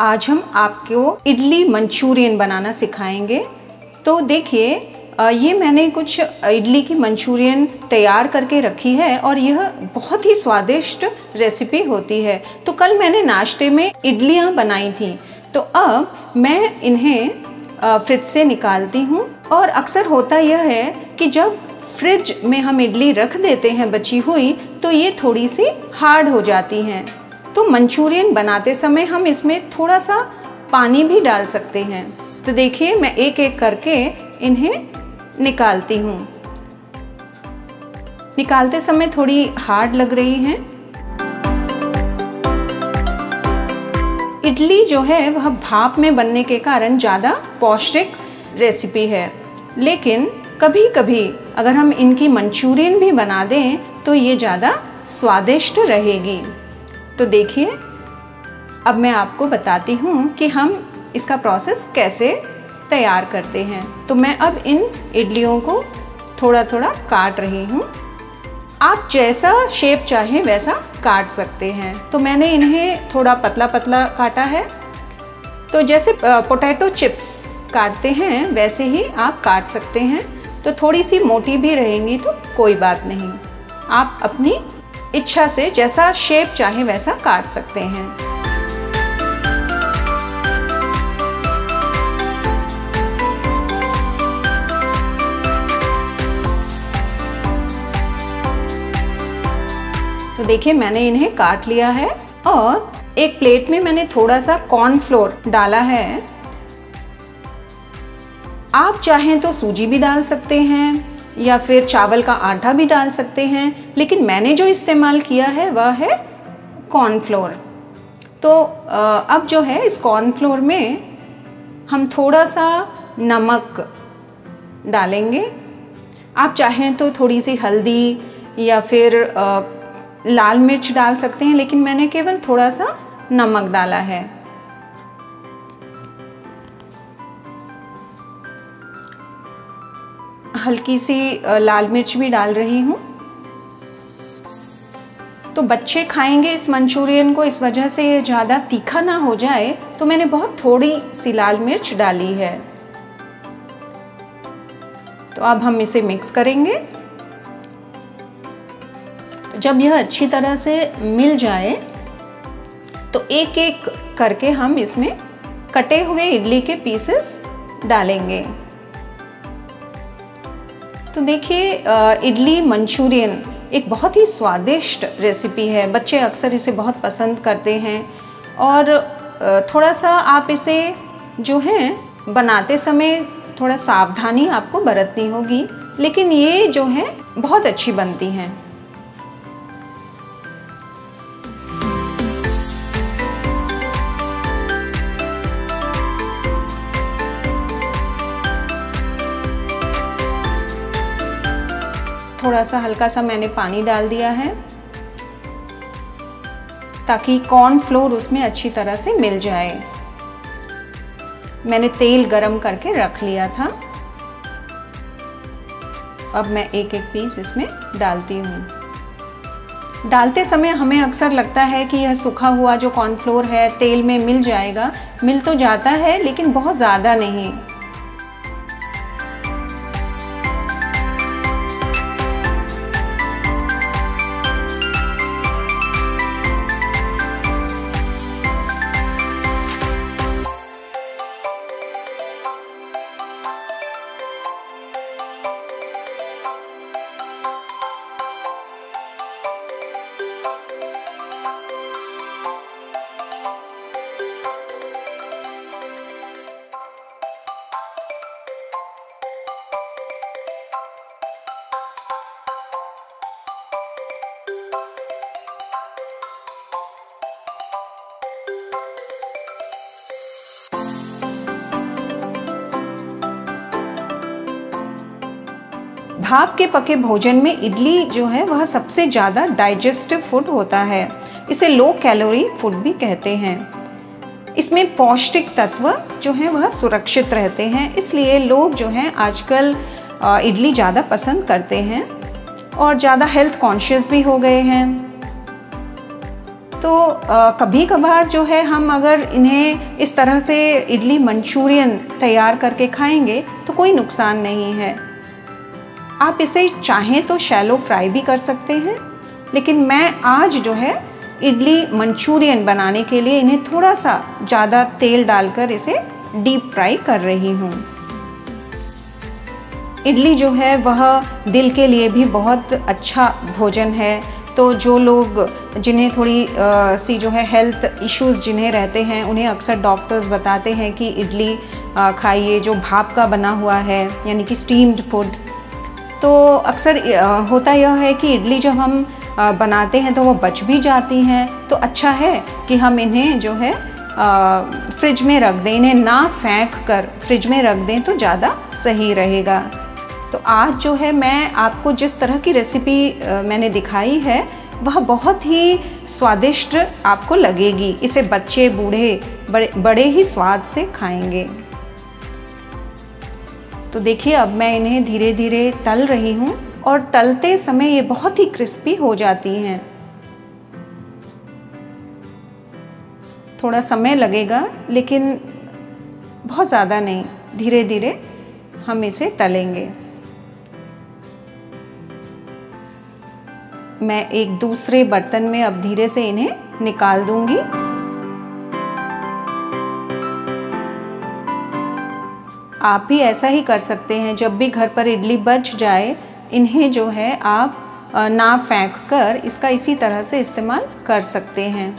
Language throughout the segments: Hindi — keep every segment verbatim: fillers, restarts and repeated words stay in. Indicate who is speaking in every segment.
Speaker 1: आज हम आपको इडली मंचूरियन बनाना सिखाएंगे। तो देखिए, ये मैंने कुछ इडली की मंचूरियन तैयार करके रखी है और यह बहुत ही स्वादिष्ट रेसिपी होती है। तो कल मैंने नाश्ते में इडलियां बनाई थी, तो अब मैं इन्हें फ्रिज से निकालती हूँ। और अक्सर होता यह है कि जब फ्रिज में हम इडली रख देते हैं बची हुई, तो ये थोड़ी सी हार्ड हो जाती हैं। तो मंचूरियन बनाते समय हम इसमें थोड़ा सा पानी भी डाल सकते हैं। तो देखिए, मैं एक एक करके इन्हें निकालती हूँ। निकालते समय थोड़ी हार्ड लग रही हैं। इडली जो है वह भाप में बनने के कारण ज़्यादा पौष्टिक रेसिपी है, लेकिन कभी कभी अगर हम इनकी मंचूरियन भी बना दें तो ये ज़्यादा स्वादिष्ट रहेगी। तो देखिए, अब मैं आपको बताती हूँ कि हम इसका प्रोसेस कैसे तैयार करते हैं। तो मैं अब इन इडलियों को थोड़ा थोड़ा काट रही हूँ। आप जैसा शेप चाहें वैसा काट सकते हैं। तो मैंने इन्हें थोड़ा पतला पतला काटा है। तो जैसे पोटैटो चिप्स काटते हैं वैसे ही आप काट सकते हैं। तो थोड़ी सी मोटी भी रहेंगी तो कोई बात नहीं, आप अपनी इच्छा से जैसा शेप चाहे वैसा काट सकते हैं। तो देखिए, मैंने इन्हें काट लिया है और एक प्लेट में मैंने थोड़ा सा कॉर्नफ्लोर डाला है। आप चाहें तो सूजी भी डाल सकते हैं या फिर चावल का आटा भी डाल सकते हैं, लेकिन मैंने जो इस्तेमाल किया है वह है कॉर्नफ्लोर। तो अब जो है इस कॉर्नफ्लोर में हम थोड़ा सा नमक डालेंगे। आप चाहें तो थोड़ी सी हल्दी या फिर लाल मिर्च डाल सकते हैं, लेकिन मैंने केवल थोड़ा सा नमक डाला है। हल्की सी लाल मिर्च भी डाल रही हूँ। तो बच्चे खाएंगे इस मंचूरियन को, इस वजह से ये ज़्यादा तीखा ना हो जाए, तो मैंने बहुत थोड़ी सी लाल मिर्च डाली है। तो अब हम इसे मिक्स करेंगे। तो जब यह अच्छी तरह से मिल जाए तो एक एक करके हम इसमें कटे हुए इडली के पीसेस डालेंगे। तो देखिए, इडली मंचूरियन एक बहुत ही स्वादिष्ट रेसिपी है। बच्चे अक्सर इसे बहुत पसंद करते हैं और थोड़ा सा आप इसे जो है बनाते समय थोड़ा सावधानी आपको बरतनी होगी, लेकिन ये जो है बहुत अच्छी बनती हैं। थोड़ा सा हल्का सा मैंने पानी डाल दिया है ताकि कॉर्नफ्लोर उसमें अच्छी तरह से मिल जाए। मैंने तेल गरम करके रख लिया था। अब मैं एक एक पीस इसमें डालती हूँ। डालते समय हमें अक्सर लगता है कि यह सूखा हुआ जो कॉर्नफ्लोर है तेल में मिल जाएगा। मिल तो जाता है, लेकिन बहुत ज़्यादा नहीं। भाप के पके भोजन में इडली जो है वह सबसे ज़्यादा डाइजेस्टिव फूड होता है। इसे लो कैलोरी फूड भी कहते हैं। इसमें पौष्टिक तत्व जो हैं वह सुरक्षित रहते हैं, इसलिए लोग जो हैं आजकल इडली ज़्यादा पसंद करते हैं और ज़्यादा हेल्थ कॉन्शियस भी हो गए हैं। तो कभी कभार जो है हम अगर इन्हें इस तरह से इडली मंचूरियन तैयार करके खाएंगे तो कोई नुकसान नहीं है। आप इसे चाहें तो शैलो फ्राई भी कर सकते हैं, लेकिन मैं आज जो है इडली मंचूरियन बनाने के लिए इन्हें थोड़ा सा ज़्यादा तेल डालकर इसे डीप फ्राई कर रही हूँ। इडली जो है वह दिल के लिए भी बहुत अच्छा भोजन है। तो जो लोग जिन्हें थोड़ी आ, सी जो है हेल्थ इश्यूज़ जिन्हें रहते हैं, उन्हें अक्सर डॉक्टर्स बताते हैं कि इडली खाइए जो भाप का बना हुआ है, यानी कि स्टीम्ड फूड। तो अक्सर होता यह है कि इडली जब हम बनाते हैं तो वो बच भी जाती हैं, तो अच्छा है कि हम इन्हें जो है फ्रिज में रख दें, इन्हें ना फेंक कर फ्रिज में रख दें तो ज़्यादा सही रहेगा। तो आज जो है मैं आपको जिस तरह की रेसिपी मैंने दिखाई है वह बहुत ही स्वादिष्ट आपको लगेगी। इसे बच्चे बूढ़े बड़े बड़े ही स्वाद से खाएंगे। तो देखिए अब मैं इन्हें धीरे धीरे तल रही हूँ और तलते समय ये बहुत ही क्रिस्पी हो जाती हैं। थोड़ा समय लगेगा लेकिन बहुत ज़्यादा नहीं, धीरे धीरे हम इसे तलेंगे। मैं एक दूसरे बर्तन में अब धीरे से इन्हें निकाल दूंगी। आप भी ऐसा ही कर सकते हैं। जब भी घर पर इडली बच जाए, इन्हें जो है आप ना फेंक कर इसका इसी तरह से इस्तेमाल कर सकते हैं।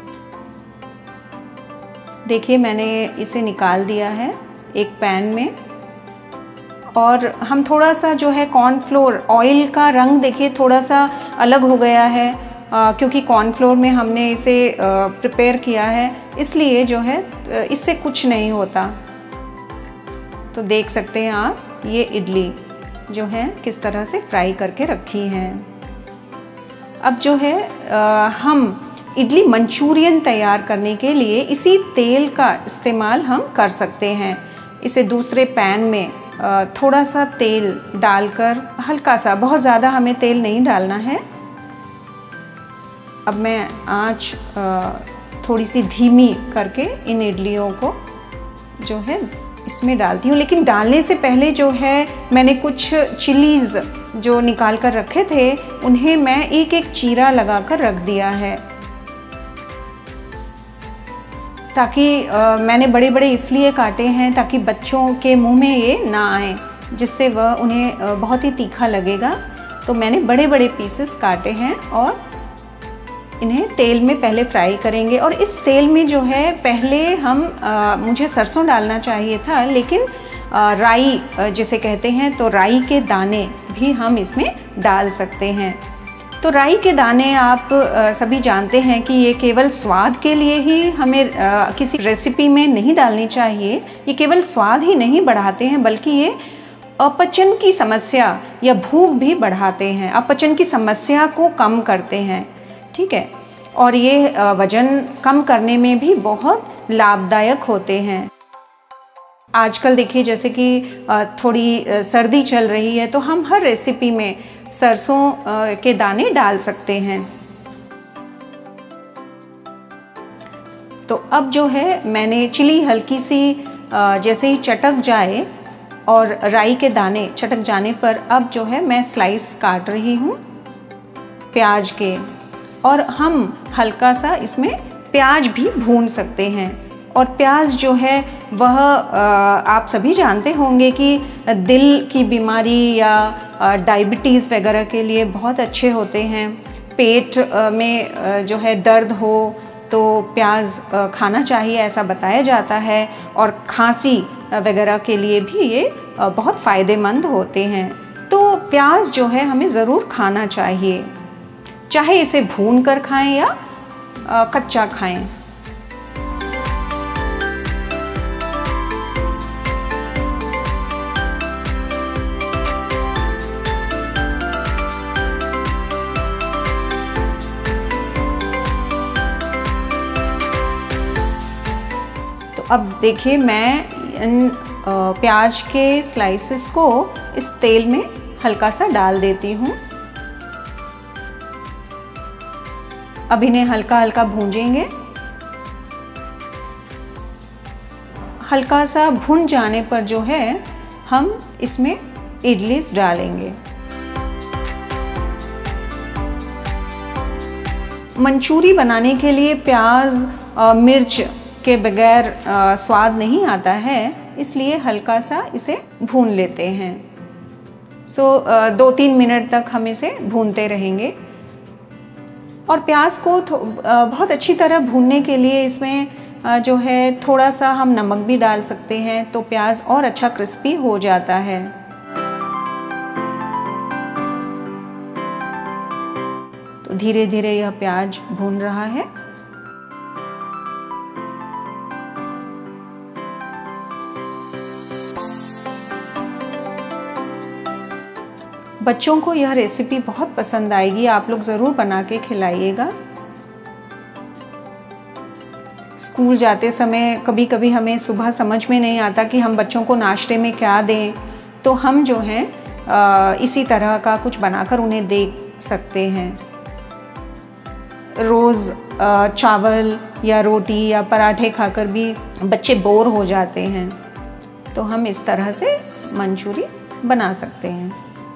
Speaker 1: देखिए मैंने इसे निकाल दिया है एक पैन में, और हम थोड़ा सा जो है कॉर्नफ्लोर, ऑयल का रंग देखिए थोड़ा सा अलग हो गया है, आ, क्योंकि कॉर्नफ्लोर में हमने इसे प्रिपेयर किया है, इसलिए जो है इससे कुछ नहीं होता। तो देख सकते हैं आप ये इडली जो है किस तरह से फ्राई करके रखी हैं। अब जो है आ, हम इडली मंचूरियन तैयार करने के लिए इसी तेल का इस्तेमाल हम कर सकते हैं। इसे दूसरे पैन में थोड़ा सा तेल डालकर, हल्का सा, बहुत ज़्यादा हमें तेल नहीं डालना है। अब मैं आँच थोड़ी सी धीमी करके इन इडलियों को जो है इसमें डालती हूँ। लेकिन डालने से पहले जो है मैंने कुछ चिलीज़ जो निकाल कर रखे थे उन्हें मैं एक एक चीरा लगाकर रख दिया है, ताकि आ, मैंने बड़े बड़े इसलिए काटे हैं ताकि बच्चों के मुंह में ये ना आए, जिससे वह उन्हें आ, बहुत ही तीखा लगेगा। तो मैंने बड़े बड़े पीसेस काटे हैं और इन्हें तेल में पहले फ्राई करेंगे। और इस तेल में जो है पहले हम आ, मुझे सरसों डालना चाहिए था, लेकिन आ, राई जिसे कहते हैं, तो राई के दाने भी हम इसमें डाल सकते हैं। तो राई के दाने आप आ, सभी जानते हैं कि ये केवल स्वाद के लिए ही हमें आ, किसी रेसिपी में नहीं डालनी चाहिए। ये केवल स्वाद ही नहीं बढ़ाते हैं, बल्कि ये अपचन की समस्या या भूख भी बढ़ाते हैं, अपचन की समस्या को कम करते हैं। ठीक है, और ये आ, वजन कम करने में भी बहुत लाभदायक होते हैं। आजकल देखिए जैसे कि आ, थोड़ी आ, सर्दी चल रही है, तो हम हर रेसिपी में सरसों के दाने डाल सकते हैं। तो अब जो है मैंने चिली हल्की सी जैसे ही चटक जाए और राई के दाने चटक जाने पर अब जो है मैं स्लाइस काट रही हूँ प्याज के, और हम हल्का सा इसमें प्याज भी भून सकते हैं। और प्याज जो है वह आप सभी जानते होंगे कि दिल की बीमारी या डायबिटीज़ वगैरह के लिए बहुत अच्छे होते हैं। पेट में जो है दर्द हो तो प्याज खाना चाहिए, ऐसा बताया जाता है। और खांसी वगैरह के लिए भी ये बहुत फ़ायदेमंद होते हैं। तो प्याज जो है हमें ज़रूर खाना चाहिए, चाहे इसे भून कर खाएं या कच्चा खाएं। अब देखिए मैं इन प्याज के स्लाइसेस को इस तेल में हल्का सा डाल देती हूँ। अब इन्हें हल्का हल्का भूंजेंगे। हल्का सा भुन जाने पर जो है हम इसमें इडलीस डालेंगे। मंचूरी बनाने के लिए प्याज मिर्च के बगैर स्वाद नहीं आता है, इसलिए हल्का सा इसे भून लेते हैं। सो so, दो तीन मिनट तक हम इसे भूनते रहेंगे। और प्याज को बहुत अच्छी तरह भूनने के लिए इसमें जो है थोड़ा सा हम नमक भी डाल सकते हैं, तो प्याज और अच्छा क्रिस्पी हो जाता है। तो धीरे धीरे यह प्याज भून रहा है। बच्चों को यह रेसिपी बहुत पसंद आएगी, आप लोग ज़रूर बना के खिलाइएगा। स्कूल जाते समय कभी कभी हमें सुबह समझ में नहीं आता कि हम बच्चों को नाश्ते में क्या दें, तो हम जो हैं इसी तरह का कुछ बनाकर उन्हें दे सकते हैं। रोज़ चावल या रोटी या पराठे खाकर भी बच्चे बोर हो जाते हैं, तो हम इस तरह से मंचूरी बना सकते हैं।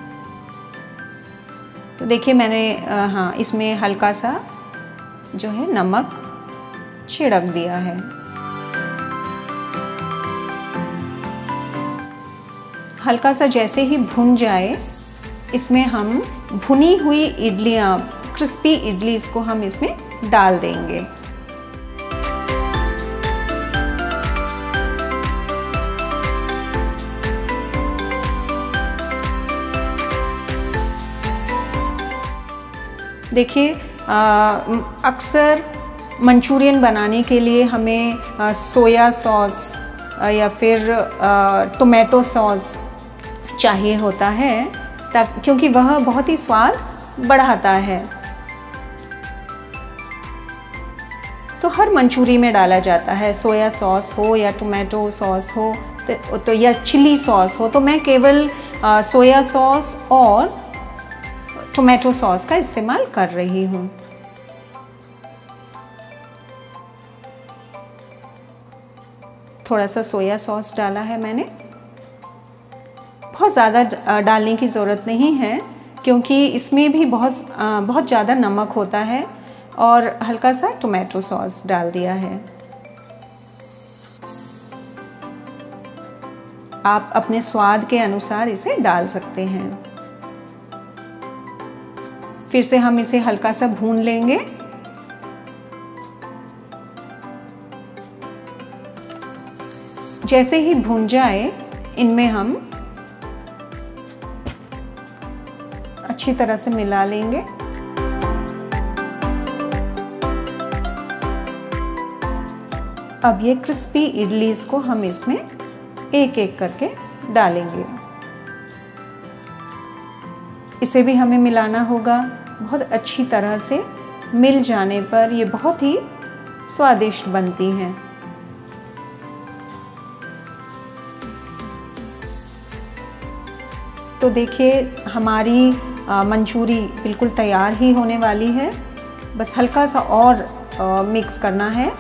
Speaker 1: तो देखिए मैंने हाँ इसमें हल्का सा जो है नमक छिड़क दिया है। हल्का सा जैसे ही भुन जाए, इसमें हम भुनी हुई इडलियाँ, क्रिस्पी इडलीस को हम इसमें डाल देंगे। देखिए अक्सर मंचूरियन बनाने के लिए हमें आ, सोया सॉस आ, या फिर टोमेटो सॉस चाहिए होता है, ताकि क्योंकि वह बहुत ही स्वाद बढ़ाता है। तो हर मंचूरी में डाला जाता है, सोया सॉस हो या टोमेटो सॉस हो तो, तो या चिली सॉस हो। तो मैं केवल आ, सोया सॉस और टोमेटो सॉस का इस्तेमाल कर रही हूँ। थोड़ा सा सोया सॉस डाला है मैंने, बहुत ज़्यादा डालने की ज़रूरत नहीं है क्योंकि इसमें भी बहुत बहुत ज़्यादा नमक होता है। और हल्का सा टोमेटो सॉस डाल दिया है। आप अपने स्वाद के अनुसार इसे डाल सकते हैं। फिर से हम इसे हल्का सा भून लेंगे। जैसे ही भून जाए, इनमें हम अच्छी तरह से मिला लेंगे। अब ये क्रिस्पी इडलीस को हम इसमें एक एक करके डालेंगे। इसे भी हमें मिलाना होगा। बहुत अच्छी तरह से मिल जाने पर ये बहुत ही स्वादिष्ट बनती हैं। तो देखिए हमारी मंचूरी बिल्कुल तैयार ही होने वाली है। बस हल्का सा और आ, मिक्स करना है।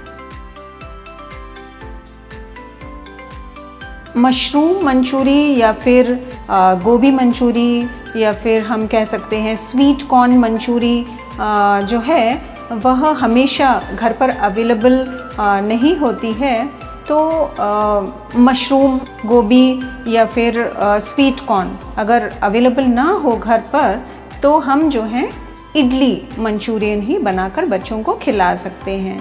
Speaker 1: मशरूम मंचूरी या फिर आ, गोभी मंचूरी या फिर हम कह सकते हैं स्वीट कॉर्न मंचूरी जो है वह हमेशा घर पर अवेलेबल नहीं होती है। तो आ, मशरूम, गोभी या फिर आ, स्वीट कॉर्न अगर अवेलेबल ना हो घर पर, तो हम जो है इडली मंचूरियन ही बनाकर बच्चों को खिला सकते हैं।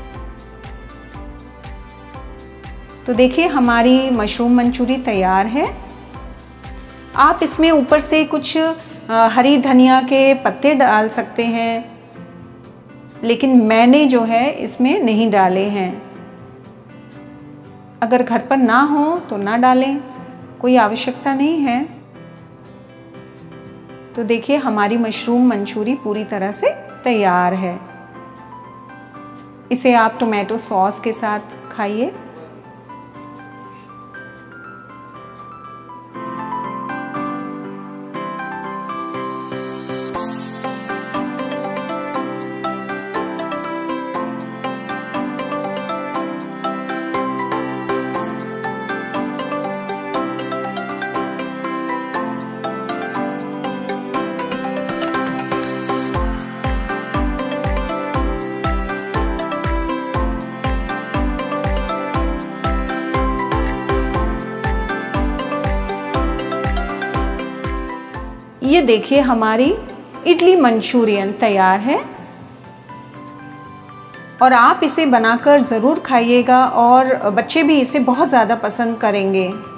Speaker 1: तो देखिए हमारी मशरूम मंचूरी तैयार है। आप इसमें ऊपर से कुछ आ, हरी धनिया के पत्ते डाल सकते हैं, लेकिन मैंने जो है इसमें नहीं डाले हैं। अगर घर पर ना हो तो ना डालें, कोई आवश्यकता नहीं है। तो देखिए हमारी मशरूम मंचूरी पूरी तरह से तैयार है। इसे आप टोमेटो सॉस के साथ खाइए। देखिए हमारी इडली मंचूरियन तैयार है और आप इसे बनाकर ज़रूर खाइएगा और बच्चे भी इसे बहुत ज़्यादा पसंद करेंगे।